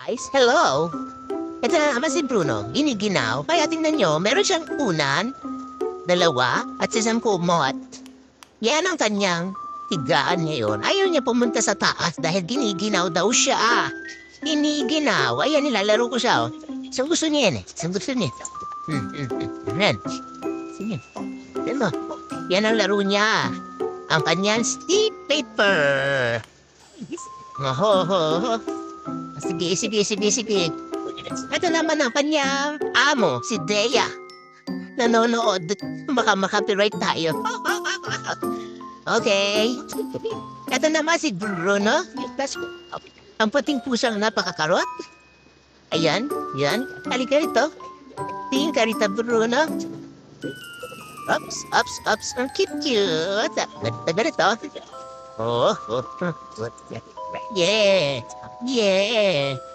Guys, hello! Ito na naman si Bruno, giniginaw. Kaya tingnan nyo, meron siyang unan, dalawa, at isang kumot. Yan ang kanyang tigaan ngayon. Ayaw niya pumunta sa taas dahil giniginaw daw siya. Giniginaw. Ayan, nilalaro ko siya. Oh. Isang gusto niya yan eh. Isang gusto niya. Yan. Sige. Yan mo. Yan ang laro niya. Ang kanyang stick paper. Ho. Sige. Ito naman ang kanyang amo, si Dea. Nanonood. Baka makapiright tayo. Okay. Ito naman si Bruno. Ang puting pusang napakakarot. Ayan, yan. Halika rito. Tingin ka rito, Bruno. Ups. Ang cute. Taga rito. Oh. Yeah.